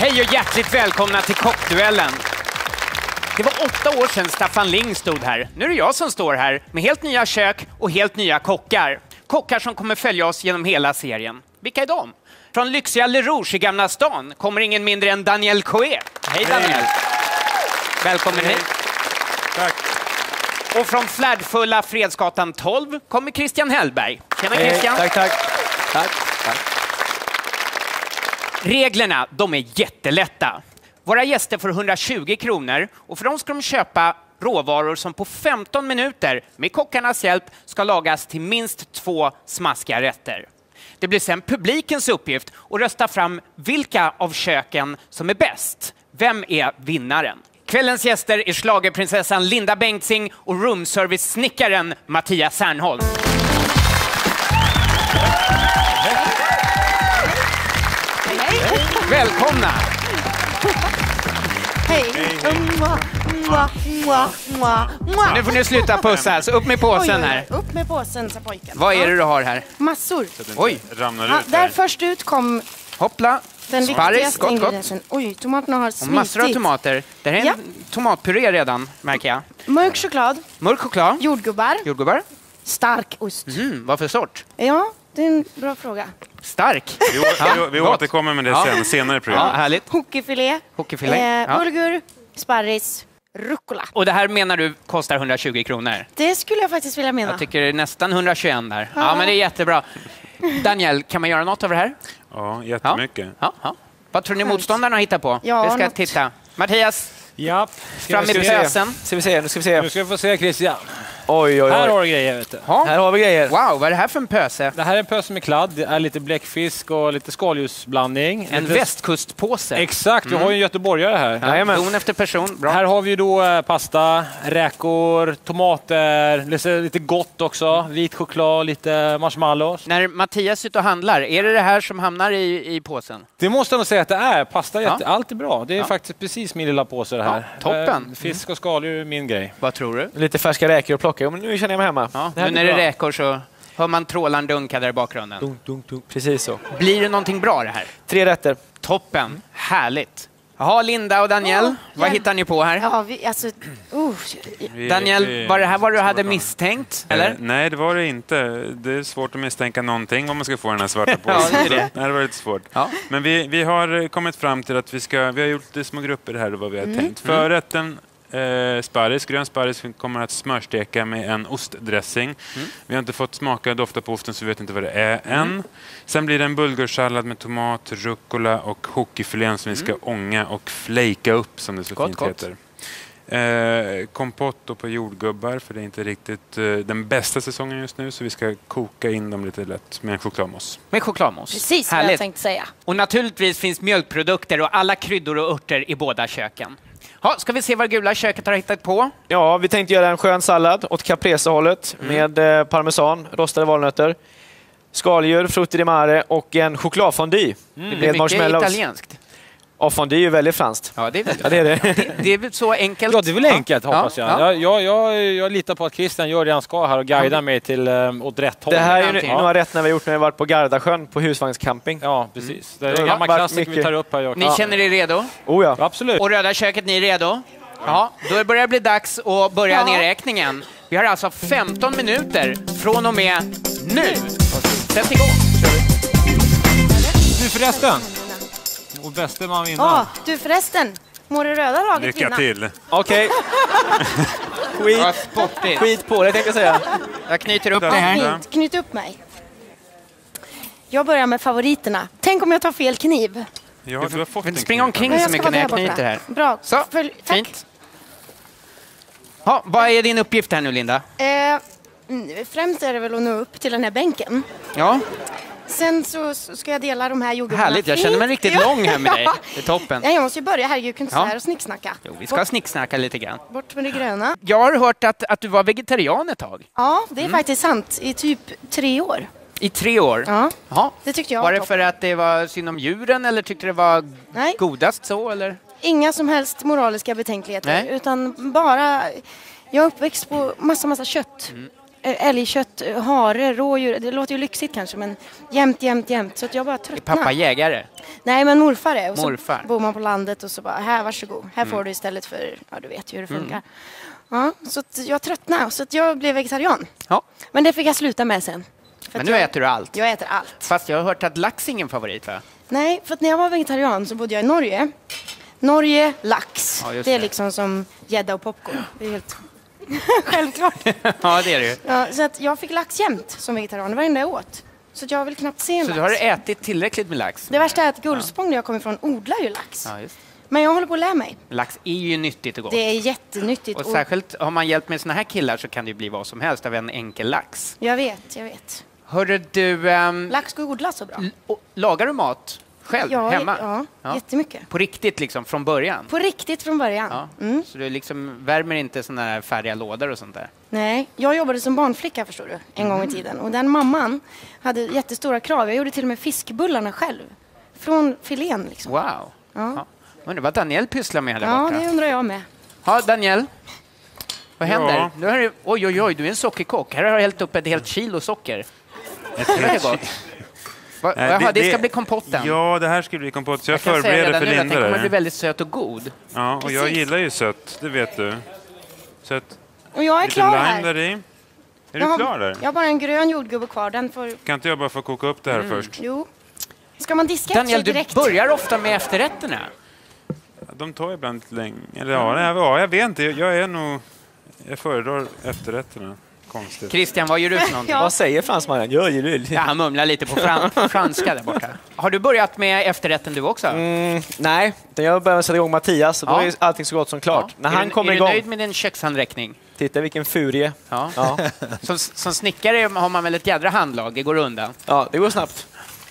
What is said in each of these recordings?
Hej och hjärtligt välkomna till Kockduellen. Det var 8 år sedan Staffan Ling stod här. Nu är det jag som står här med helt nya kök och helt nya kockar. Kockar som kommer följa oss genom hela serien. Vilka är de? Från lyxiga Le Rouge i Gamla stan kommer ingen mindre än Daniel Coé. Hej Daniel. Välkommen hit. Tack. Och från flärdfulla Fredsgatan 12 kommer Christian Hellberg. Tjena Christian. Tack. Reglerna, de är jättelätta. Våra gäster får 120 kronor och för dem ska de köpa råvaror som på 15 minuter med kockarnas hjälp ska lagas till minst 2 smaskiga rätter. Det blir sen publikens uppgift att rösta fram vilka av köken som är bäst. Vem är vinnaren? Kvällens gäster är schlagerprinsessan Linda Bengtzing och roomservice-snickaren Mattias Särnholm. Välkomna! Hej! Nu får ni sluta pussa, så upp med påsen här. Upp med påsen, sa pojken. Vad är det du har här? Massor. Oj, Ramlar ut Där här. först ut kom hoppla. den Sparris, viktigaste gott. ingrediensen. Oj, tomaterna har Och massor av smitit. tomater. Det här är en tomatpuré redan, märker jag. Mörk choklad, Mörk choklad, jordgubbar, jordgubbar. stark ost. Vad för sort? Ja, det är en bra fråga. Stark. Vi gott. återkommer med det senare i Ja, programmet. härligt. Hockeyfilé, Hockeyfilé. Ja. bulgur, sparris, rucola. Och det här menar du kostar 120 kronor? Det skulle jag faktiskt vilja mena. Jag tycker det är nästan 121 där. Ja, Ja. men det är jättebra. Daniel, kan man göra något av det här? Ja, jättemycket. Ja. Vad tror ni Skönt. motståndarna hittar på? Ja, vi ska något. titta. Mattias, Ja, fram med pösen. Ska vi se, nu ska vi se. nu ska vi få se Christian. Oj. Här har du grejer, vet du. Ja. Här har vi grejer. Wow, vad är det här för en pöse? Det här är en pöse med kladd. Det är lite bläckfisk och lite skaldjursblandning. En västkustpåse. Exakt, vi har ju en göteborgare här. Ja, don efter person. Bra. Här har vi ju då pasta, räkor, tomater, lite gott också. Vit choklad, lite marshmallows. När Mattias är ute och handlar, är det här som hamnar i påsen? Det måste jag nog säga att det är. Pasta, Ja. allt är bra. Det är faktiskt precis min lilla påse det här. Ja, toppen. Fisk och skaldjur är min grej. Vad tror du? Lite färska räkor att plocka. Men nu känner jag mig hemma. Ja, Det här nu blir när det bra. räkor så hör man trålaren dunka där i bakgrunden. Dunk. Precis så. Blir det någonting bra det här? 3 rätter. Toppen. Härligt. Jaha, Linda och Daniel, vad hittar ni på här? Ja, alltså... Daniel, var det här vad du hade misstänkt? Eller? Nej, det var det inte. Det är svårt att misstänka någonting om man ska få den här svarta Ja, påsen. det är det. Nej, det var lite svårt. Ja. Men vi har kommit fram till att vi har gjort det små grupper här och vad vi har tänkt. Förrätten sparris, grön sparris kommer att smörsteka med en ostdressing. Vi har inte fått smaka och dofta på osten så vi vet inte vad det är än. Sen blir det en bulgursallad med tomat, rucola och hockeyfilén som vi ska ånga och flejka upp som det så fint heter. Kompott då på jordgubbar för det är inte riktigt den bästa säsongen just nu så vi ska koka in dem lite lätt med en chokladmousse. Med chokladmousse. Precis vad jag Härligt. tänkte säga. Och naturligtvis finns mjölkprodukter och alla kryddor och örter i båda köken. Ja, ska vi se vad gula köket har hittat på? Ja, vi tänkte göra en skön sallad åt caprese-hållet med parmesan, rostade valnötter, skaldjur, frutti di mare och en chokladfondue Det är med mycket marshmallows. italienskt. Och fondue är ju väldigt franskt. Ja, det är väl Ja, det är det. det är väl så enkelt. Ja, det är väl enkelt hoppas jag. Ja. Jag litar på att Christian gör det han ska här och guidar mig till åt rätt håll. Det här är ju Någonting. några rätter vi har gjort när vi varit på Gardasjön på husvagnscamping. Ja, precis. Det är Det en har gammal varit klassiker vi mycket. tar upp här. Ni känner er redo? Oh ja. Absolut. Och röda köket, ni är redo? Ja, då börjar det bli dags att börja nedräkningen. Vi har alltså 15 minuter från och med nu. Sätt igång. Nu förresten. Och bäste man vinner. Ja, du förresten. Må det röda laget Lycka vinna. till! Okej. Vad sportigt. Skit på det tänkte jag säga. Jag knyter upp det här. Fint, knyt upp mig. Jag börjar med favoriterna. Tänk om jag tar fel kniv. Ja, du har fått en Spring kniv. omkring Men så jag ska mycket när jag vara där knyter här. borta. Bra. Så, Tack. fint. Ja, vad är din uppgift här nu, Linda? Främst är det väl att nå upp till den här bänken. Ja, Sen så ska jag dela de här jordgubbarna. härligt. Jag känner mig riktigt Ja. lång här med dig. Det är toppen. Ja, jag måste ju börja. Herregud, jag kan inte Ja. stå här och snicksnacka. Jo, vi ska snicksnacka lite grann. Bort med det gröna. Jag har hört att du var vegetarian ett tag. Ja, det är faktiskt sant. I typ 3 år. I 3 år. Ja, Jaha. det tyckte jag Var det toppen. för att det var synd om djuren eller tyckte det var Nej. godast så? Eller? Inga som helst moraliska betänkligheter. Nej. Utan bara... Jag är uppväxt på massa kött. älgkött, hare, rådjur. Det låter ju lyxigt kanske, men jämt. Så att jag bara Är tröttnar. pappa jägare? Nej, men morfar är. Och Morfar. så bor man på landet och så bara, här varsågod. Här får du istället för, ja du vet ju hur det funkar. Ja, så att jag tröttnar. Så att jag blev vegetarian. Ja. Men det fick jag sluta med sen. För Men att nu äter du allt. Jag äter allt. Fast jag har hört att lax är ingen favorit, va? Nej, för att när jag var vegetarian så bodde jag i Norge. Norge, lax. Ja, just det är det. liksom som gädda och popcorn. Det är helt självklart. Ja, det är det ju. Ja, så att jag fick lax jämt som vegetarian. Det var det enda jag åt. Så att jag vill knappt se en Så lax. du har ätit tillräckligt med lax? Det värsta är att Gullspång, där jag kommer ifrån, odlar ju lax. Ja, just. Men jag håller på att lära mig. Lax är ju nyttigt och gott. Det är jättenyttigt. Och särskilt har man hjälpt med såna här killar så kan det ju bli vad som helst av en enkel lax. Jag vet. Hörru du, Lax ska odlas så bra. lagar du mat själv hemma? Ja, jättemycket. På riktigt liksom, från början? På riktigt från början. Ja. Så du liksom värmer inte såna här färdiga lådor och sånt där? Nej, jag jobbade som barnflicka förstår du, en gång i tiden. Och den mamman hade jättestora krav. Jag gjorde till och med fiskbullarna själv. Från filén liksom. Wow! Ja. Ja. Undrar vad Daniel pysslar med där Ja, borta. det undrar jag med. Ja, Daniel. Vad händer? Ja. Nu har du, oj, du är en sockerkock. Här har du hällt upp ett helt kilo socker. Det är gott. Jaha, det ska bli kompotten. Ja, det här ska bli kompott. Så jag kan säga förbereder redan för nu att Linda. den kommer där. bli väldigt söt och god. Ja, och jag Precis. gillar ju sött, det vet du. Sött. Och jag är Lite klar lime här. där i. Är Jag du har- klar där? Jag har bara en grön jordgubbe kvar. Den får... Kan inte jag bara få koka upp det här först? Jo. Ska man diska Daniel, efter du direkt? börjar ofta med efterrätterna. De tar ibland lite länge. Eller ja, jag vet inte. Jag föredrar efterrätterna. Konstigt. Christian, vad gör du för någonting? Ja. Vad säger fransmannen? Ja, han mumlar lite på franska där borta. Har du börjat med efterrätten du också? Nej, jag börjar sätta igång Mattias och då Ja. är allting så gott som klart. När han kommer är igång, du nöjd med din kökshandräckning? titta vilken furie. Ja. Ja. Som snickare har man väl ett jädra handlag, det går undan. Ja, det går snabbt.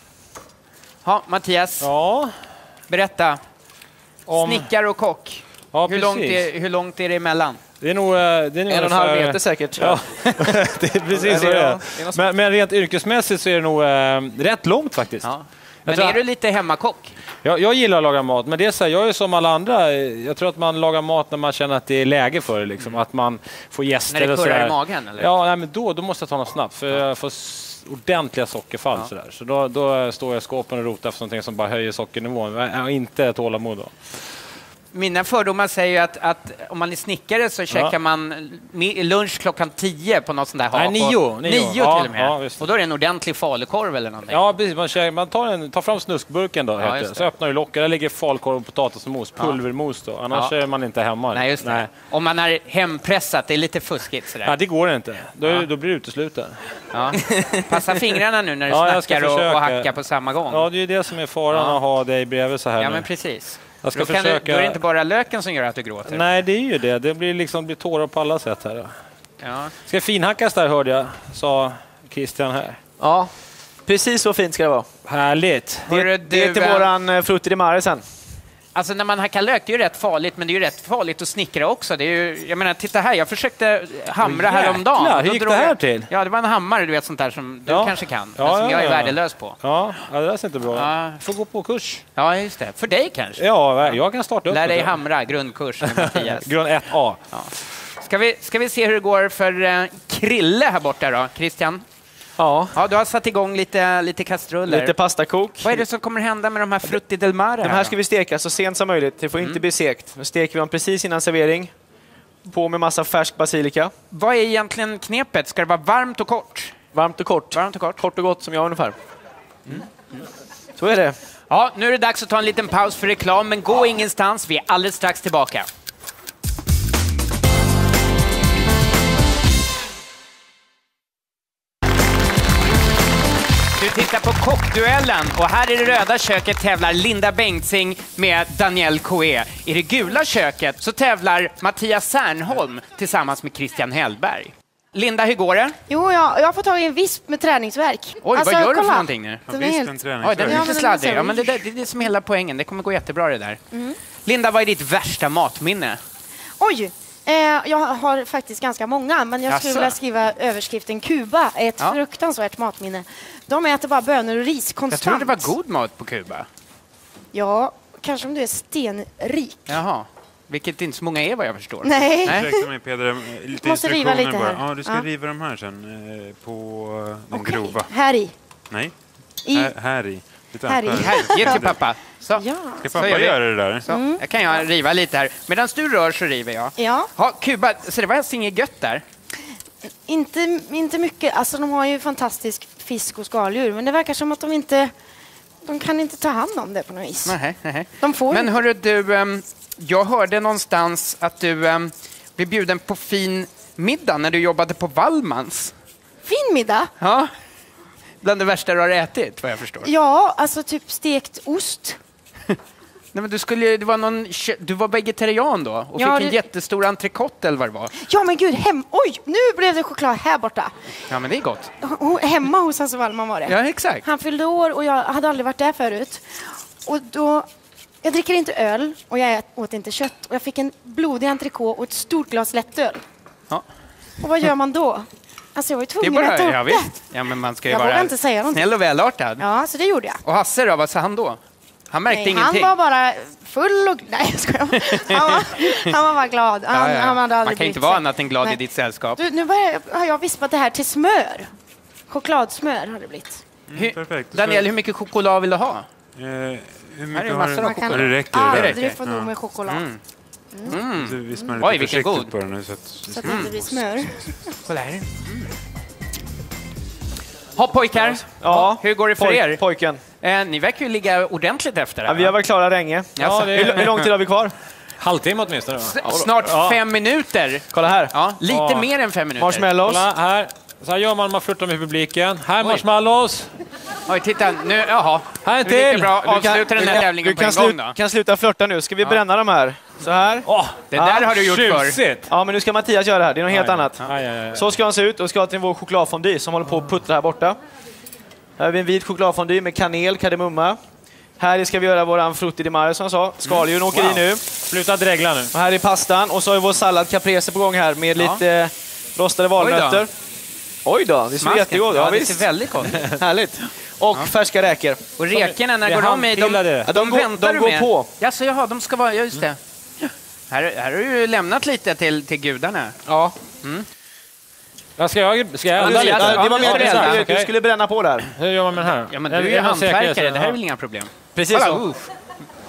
Ja, Mattias, Ja, berätta. om... Snickare och kock. Ja, Hur långt är det emellan? Det är nog 1,5 meter säkert. Ja, det är precis så det är. Men rent yrkesmässigt så är det nog rätt långt faktiskt. Ja. Men tror- är du lite hemmakock? Jag gillar att laga mat, men det är så här, jag är som alla andra. Jag tror att man lagar mat när man känner att det är läge för det. Liksom. Att man får gäster När det och kurrar sådär. i magen? Eller? Ja, nej, men då måste jag ta något snabbt. För jag får ordentliga sockerfall. Ja. Sådär. Så då står jag i skåpen och rotar för någonting som bara höjer sockernivån. Jag har inte tålamod då. Mina fördomar säger ju att om man är snickare så käkar man lunch klockan 10 på något sånt där Nej, 9. 9 Ja, till och med. ja, visst. Och då är det en ordentlig falukorv eller någonting. Ja, precis. Man tar fram snuskburken då, Ja, heter just det. det. Så öppnar du locket. Där ligger falukorv och potatismos, pulvermos då. Annars Ja. är man inte hemma. Nej, just det. Nej. Om man är hempressat, det är lite fuskigt sådär. Ja, det går inte. Då blir du utesluten. Ja. Passa fingrarna nu när du Ja, jag ska snackar och försöka. hackar på samma gång. Ja, det är ju det som är faran att ha dig bredvid så här Ja, nu. men precis. Jag ska Då försöka... då är det inte bara löken som gör att du gråter. Nej, det är ju det. Det blir tårar på alla sätt här. Ja. Ska finhackas där, hörde jag, sa Christian här. Ja, precis så fint ska det vara. Härligt. Hörru, Det är till du, våran frutti di mare sen. Alltså när man hackar lök, det är ju rätt farligt, men det är ju rätt farligt att snickra också. Det är ju, jag menar, titta här, jag försökte hamra häromdagen. Jäklar, hur Då gick drog det här jag- till? Ja, det var en hammare, du vet, sånt där som du Ja. kanske kan, Ja, men som ja, jag är ja. värdelös på. Ja, det där ser inte bra ut. Ja. Får gå på kurs. Ja, just det. För dig kanske. Ja, jag kan starta upp Lär dig det. hamra, grundkurs med Mattias. Grund 1A. Ska vi se hur det går för Krille här borta då, Christian? Ja, Ja, du har satt igång lite kastruller. lite pastakok. Vad är det som kommer hända med de här frutti del mare? De här ska vi steka så sent som möjligt. Det får inte bli segt. Nu steker vi dem precis innan servering. På med massa färsk basilika. Vad är egentligen knepet? Ska det vara varmt och kort? Varmt och kort. Varmt och kort. Kort och gott som jag ungefär. Så är det. Ja, nu är det dags att ta en liten paus för reklam, men gå ingenstans. Vi är alldeles strax tillbaka. Du tittar på Kockduellen och här i det röda köket tävlar Linda Bengtzing med Daniel Coé. I det gula köket så tävlar Mattias Särnholm tillsammans med Christian Hellberg. Linda, hur går det? Jo, jag får tag i en visp med träningsvärk. Oj, Alltså, vad gör du för kolla. någonting nu? Den är Visst, helt... en Oj, träningsvärk. den är Ja, lite men sladdig. den är Ja, men det är det som är hela poängen. Det kommer gå jättebra det där. Linda, vad är ditt värsta matminne? Oj! Jag har faktiskt ganska många, men jag skulle Jaså? vilja skriva överskriften Kuba är ett Ja. fruktansvärt matminne. De äter bara bönor och ris Jag konstant. tror det var god mat på Kuba. Ja, kanske om du är stenrik. Jaha. Vilket inte så många är vad jag förstår. Nej. Ursäkta mig Peder, lite Måste riva instruktioner lite bara. här. Ja, du ska Ja. riva de här sen på den Okej. grova. Här i. Nej, I. här i. Titta, Här i. Här, ge till pappa. Så. Ja. Ska Så pappa gör vi. göra det där? Så. Jag kan jag riva lite här. Medan du rör så river jag. Ja. Ha, Kuba, så det var inget gött där. Inte mycket. Alltså de har ju fantastisk fisk och skaldjur. Men det verkar som att de kan inte ta hand om det på något vis. Nej. De får Men inte. hörru du, jag hörde någonstans att du blev bjuden på fin middag när du jobbade på Wallmans. Fin middag. Ja, bland det värsta du har ätit, vad jag förstår. Ja, alltså typ stekt ost. Nej, men du var vegetarian då och Ja, fick en jättestor entrecote eller vad det var. Ja men gud, oj, nu blev det choklad här borta. Ja, men det är gott. Hemma hos Hasse Wallman var det. Ja, exakt. Han fyllde år och jag hade aldrig varit där förut. Och då, jag dricker inte öl och jag åt inte kött. Och jag fick en blodig entrecote och ett stort glas lättöl. Ja. Och vad gör man då? Alltså jag var ju Det är tvungen att äta bara, upp ja, det. visst. Ja, men man ska ju Jag vågar vara inte säga någonting. snäll och välartad. Ja, så det gjorde jag. Och Hasse då, vad sa han då? Han märkte Nej, ingenting. han var bara full och... Nej, jag skojar. Han var bara glad. Han hade aldrig Man kan brytt inte vara sig. annat än glad Nej. i ditt sällskap. Du, nu har jag vispat det här till smör. Chokladsmör har det blivit. Perfekt. Daniel, hur mycket choklad vill du ha? Hur Här mycket är har massor du? av choklad. Ja, det räcker. Aldrig få nog med choklad. Vi smör Oj, lite vilken försiktigt god. på den nu. Så att det inte blir smör. Kolla här. Ha pojkar, Ja, hur går det för er? Pojken. Ni verkar ju ligga ordentligt efter det. Ja, vi har varit klara länge. Jaså? Hur lång tid har vi kvar? Halvtimme åtminstone. Va? Snart 5 minuter. Kolla här. Ja, lite Ja. mer än 5 minuter. Marshmallows. Kolla här. Så här gör man flörtar med publiken. Här marshmallows. Oj, titta. Nu, jaha. Här en Det är lika till. bra. Avsluta den här tävlingen på en gång då. kan sluta flörta nu. Ska vi bränna de här? Så här. Det där har du gjort förr. Tjusigt. Ja, men nu ska Mattias göra det här. Det är något helt annat. Aj. Så ska han se ut och ska till vår chokladfondue som håller på att puttra här borta. Här har vi en vit chokladfondue med kanel, kardemumma. Här ska vi göra våran frutti di mare som jag sa. Skaldjuren åker i nu. Sluta dregla nu. Och här är pastan. Och så har vi vår sallad caprese på gång här med lite rostade valnötter. Oj då, det ser Smasken. jättegott. Ja, Ja, det visst. ser väldigt gott. Härligt. Och färska räkor. Och rekorna, när Det är går de i? handpillade. Ja, de väntar du går med. på. Jaså, jaha, de ska vara... Ja, just det. Här har du ju lämnat lite till gudarna. Ja. Ska jag elda Ja, lite? ja, Det var nu ska mer vi elda. du Okej. skulle bränna på där. Hur gör man med den här? Ja, men du är ju hantverkare. Det här är väl inga problem? Precis Kolla, så. uff.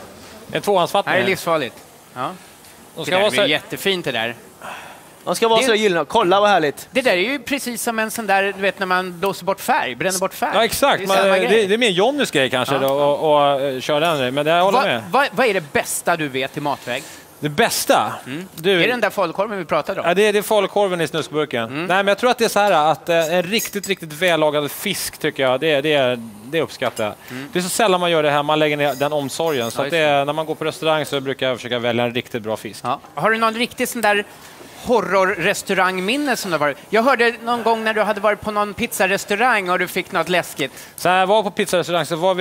En Det tvåhandsfattning. här är livsfarligt. Ja. De Det ska där vara blir så... jättefint det där. De ska vara Det- så gyllene. Kolla vad härligt. Det där är ju precis som en sån där, du vet när man blåser bort färg, bränner bort färg. Ja, exakt. Det är Men, samma grej. det är mer Johnnys grej kanske då, och köra den. Men det jag håller med. Vad är det bästa du vet i matväg? Det bästa? Du, Är det den där falukorven vi pratade om? Ja, det är falukorven i snuskburken. Nej, men jag tror att det är så här att en riktigt vällagad fisk tycker jag, det uppskattar jag. Det är så sällan man gör det här, man lägger ner den omsorgen. Så Ja, att det är, när man går på restaurang så brukar jag försöka välja en riktigt bra fisk. Ja. Har du någon riktig sån där horrorrestaurangminne som det var? Jag hörde någon gång när du hade varit på någon pizzarestaurang och du fick något läskigt. Så jag var på pizzarestaurang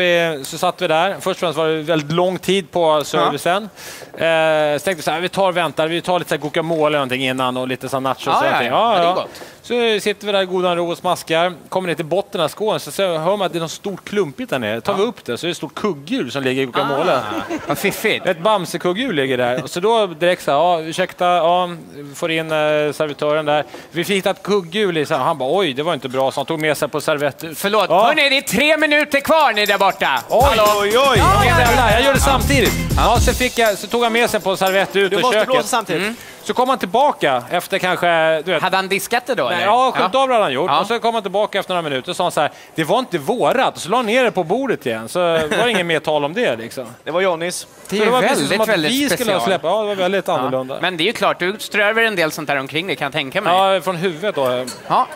så satt vi där. Först och främst var det väldigt lång tid på servicen. Så tänkte vi så här, vi tar lite så här guacamole eller någonting innan och lite så nachos. Ja, och ja, någonting. ja. Ja, det är gott. Så sitter vi där i godan ro och smaskar. Kommer ner till botten av skålen så hör man att det är något stort klumpigt där nere. Tar vi upp det så är det ett stort kugghjul som ligger i guacamole. Vad fiffigt. Ett Bamse-kugghjul ligger där. Och så då direkt så här, ja, ursäkta, får in servitören där. Vi fick ett kugghjul i, så här, han bara, oj, det var inte bra, så han tog med sig på servett. Förlåt, Ja. hörni, det är 3 minuter kvar ni där borta. Oj, oj, oj. Jag gör det samtidigt. Ja, så tog han med sig på en servett ut Du ur måste köket. blåsa samtidigt. Så kom han tillbaka efter kanske, du vet, Hade han diskat det då? eller? ja, skönt av hade han gjort. Ja. Och så kom han tillbaka efter några minuter och sa han så här, det var inte vårat. Och så la han ner det på bordet igen. Så var det ingen mer tal om det liksom. Det var Johnnys. Det Så är ju var precis som väldigt, att väldigt vi skulle special. släppa. Ja, det var väldigt annorlunda. Men det är ju klart, du strövar en del sånt där omkring, det kan jag tänka mig. Ja, från huvudet då. Ja.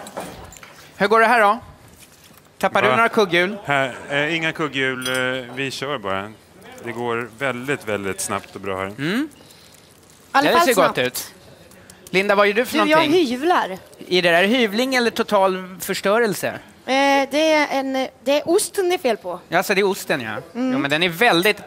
Hur går det här då? Tappar du Ja. några kugghjul? Inga kugghjul, vi kör bara. Det går väldigt snabbt och bra här. I alla Det fall ser snabbt. gott ut. Linda, vad gör du för Du, jag någonting? hyvlar. Är det där hyvling eller total förstörelse? Det är osten det är fel på. Alltså det är osten, ja. Jo, men den är väldigt...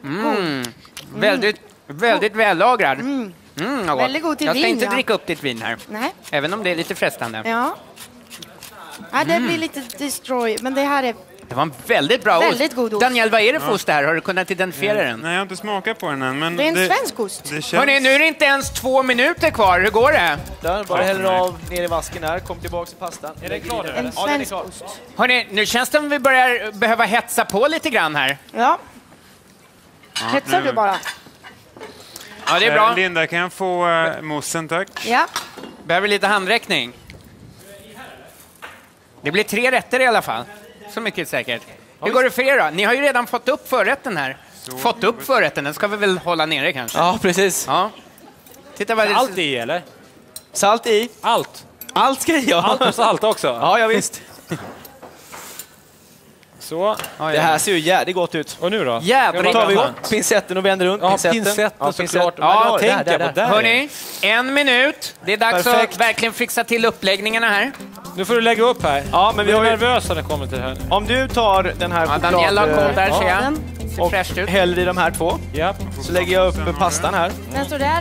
Väldigt vällagrad. Vad gott. Väldigt god till Jag ska vin, inte ja. dricka upp ditt vin här. Nej. Även om det är lite frestande. Ja. Ja, det blir lite destroy, men det här är Det var en väldigt bra Väldigt ost. god ost. Daniel, vad är det för ost det här? Har du kunnat identifiera den? Nej, jag har inte smakat på den än. Men Det är en svensk ost. Det känns... Hörrni, nu är det inte ens 2 minuter kvar. Hur går det? Där, bara häller av ner i vasken här. Kom tillbaka till pastan. Är det klart? En Ja, den är svensk klar. ost. Hörrni, nu känns det som vi börjar behöva hetsa på lite grann här. Ja. Hetsar du bara? Ja, det är bra. Linda, kan jag få moussen, tack? Ja. Behöver lite handräckning. Det blir 3 rätter i alla fall. Så mycket är säkert. Hur går det för er då? Ni har ju redan fått upp förrätten här. Fått upp förrätten, den ska vi väl hålla nere kanske? Ja, precis. Ja. Titta vad det... Allt i, eller? Salt i. Allt. Allt ska i, ja. Allt och salt också. Ja, visst. Så. Det här ser ju jävligt gott ut. Och nu då? Jädrar, Då tar vi vad upp pincetten och vänder runt Ja, pincetten. pincetten såklart. Ja, tänkte jag på. Där. Hörni, 1 minut. Det är dags Perfekt. att verkligen fixa till uppläggningarna här. Nu får du lägga upp här. Ja, men vi har ju... nervösa när det kommer till det här. Om du tar den här Ja, Daniela har kommit där, Ja, ser jag. den. Ser och fräscht ut. häller i de här 2. Ja. Så lägger jag upp pastan här. Den står där.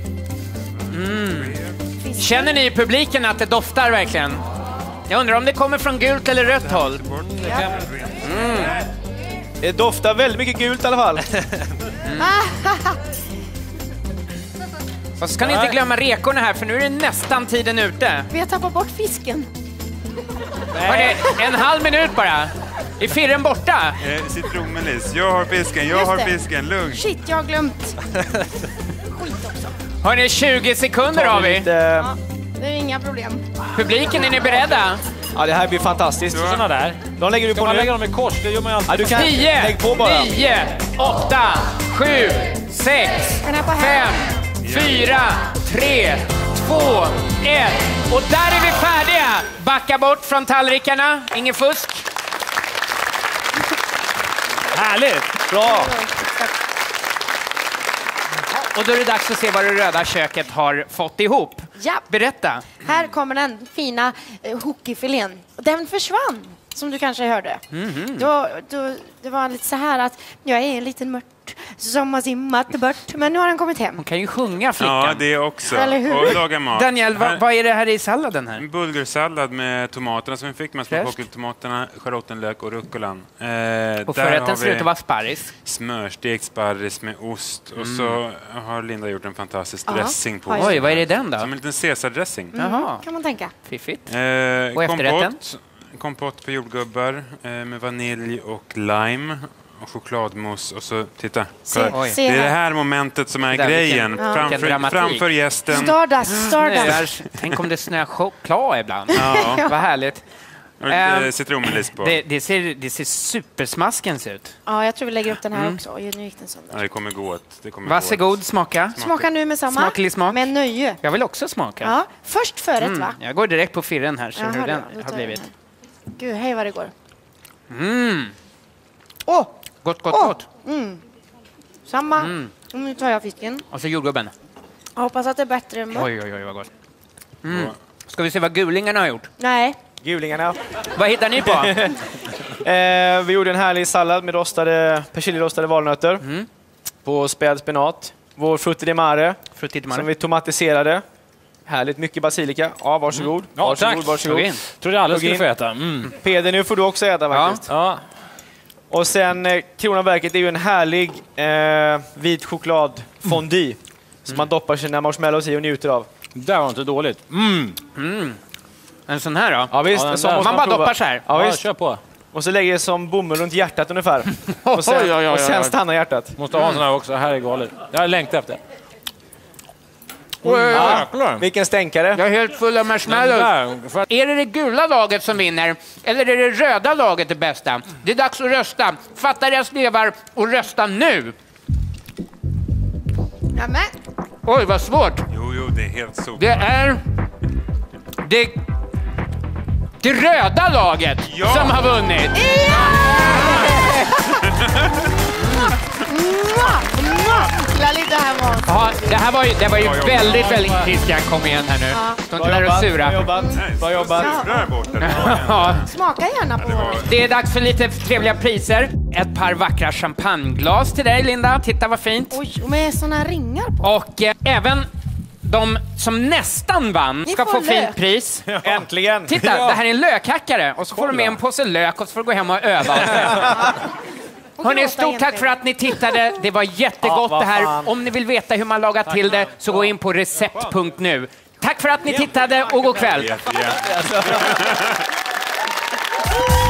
Känner ni i publiken att det doftar verkligen? Jag undrar om det kommer från gult eller rött håll. Det doftar väldigt mycket gult i alla fall. Och så ska ni inte glömma rekorna här, för nu är det nästan tiden ute. Vi har tappat bort fisken. Hörni, 1/2 minut bara. Är firren borta? Citronmeliss. Jag har fisken, jag Just har det. fisken. Lugn. Shit, jag har glömt. Skit också. Hörni, 20 sekunder har vi. Lite... Det är inga problem. Publiken, är ni beredda? Ja, det här blir fantastiskt. Såna där. De lägger du Ska på man nu. lägga dem i kors? Det gör man ju alltid. Ja, du kan 10, lägg på bara. 9, 8, 7, 6, Den här på 5, här. 4, 3, 2, 1. Och där är vi färdiga! Backa bort från tallrikarna. Ingen fusk. Härligt! Bra. Och då är det dags att se vad det röda köket har fått ihop. Ja. Berätta. Här kommer den fina hockeyfilén. Den försvann, som du kanske hörde. Det var lite så här att jag är en liten mört som har simmat bort. Men nu har den kommit hem. Hon kan ju sjunga, flickan. Ja, det också. Eller hur? Och laga mat. Daniel, Här- vad är det här i salladen här? En bulgursallad med tomaterna som vi fick med Fräscht. småpockeltomaterna, schalottenlök och rucolan. Och där förrätten har ser ut vi att vara sparris. smörstekt sparris med ost. Och så har Linda gjort en fantastisk dressing på. Oj, Oj, vad är det i den då? Som en liten caesardressing. Jaha, Kan man tänka. fiffigt. Och efterrätten? Kompott på jordgubbar med vanilj och lime. Och chokladmousse och så, titta. Se Det är det här. här momentet som är Där, grejen. vilken dramatik. Framför gästen. Stardust. Tänk om det snöar choklad ibland. Ja, Vad härligt. och lite citronmeliss på. Det ser supersmaskens ut. Ja, jag tror vi lägger upp den här också. Oj, nu gick den sönder. Ja, det kommer gå åt. Det kommer Varsågod, smaka. Smaka nu med samma. Smaklig smak. Med nöje. Jag vill också smaka. Ja, först förrätt va? Jag går direkt på firren här, så Jaha, hur den då tar har jag blivit. den här. Gud, hej vad det går. Gott, gott. Samma. Nu tar jag fisken. Och så jordgubben. Jag hoppas att det är bättre än mört. Oj, vad gott. Ska vi se vad gulingarna har gjort? Nej. Gulingarna. Vad hittar ni på? Vi gjorde en härlig sallad med persiljerostade valnötter. På späd spenat. Vår frutti di mare Frutti di som mare. vi tomatiserade. Härligt mycket basilika. Ja, varsågod. Ja, tack. Tog in. Trodde jag aldrig skulle Tog få äta. Peder, nu får du också äta faktiskt. Ja. Och sen kronan verket är ju en härlig vit chokladfondue som man doppar sina marshmallows i och njuter av. Det var inte dåligt. En sån här då? Ja visst, Ja, den så där. måste Man bara prova. doppar så här. Ja, Ja, visst. kör på. Och så lägger det som bomull runt hjärtat ungefär. Och sen, och sen stannar hjärtat. Måste ha en sån här också. Här är galet. Jag längtar efter. Ja, vilken stänkare. Jag är helt full av marshmallows. Är det gula laget som vinner eller är det röda laget det bästa? Det är dags att rösta. Fatta era slevar och rösta nu. Nämen. Oj, vad svårt. Jo, det är helt så. Det är det röda laget som har vunnit. Gilla lite här Måns. Ja, det var ju väldigt, väldigt... Christian, kom igen här nu. Stå inte där och Bra sura. jobbat. Bra jobbat. Där borta. Ja. Smaka gärna på vår. Det är dags för lite trevliga priser. Ett par vackra champagneglas till dig, Linda. Titta vad fint. Oj, och med såna ringar på. Och även De som nästan vann ska får få lök. fint pris. Äntligen! Titta, det här är en lökhackare. Och så får du med en påse lök och så får du gå hem och öva. Hörrni, stort tack för att ni tittade. Det var jättegott det här. Om ni vill veta hur man lagar till det så gå in på recept.nu. Tack för att ni tittade och god kväll. Jätte.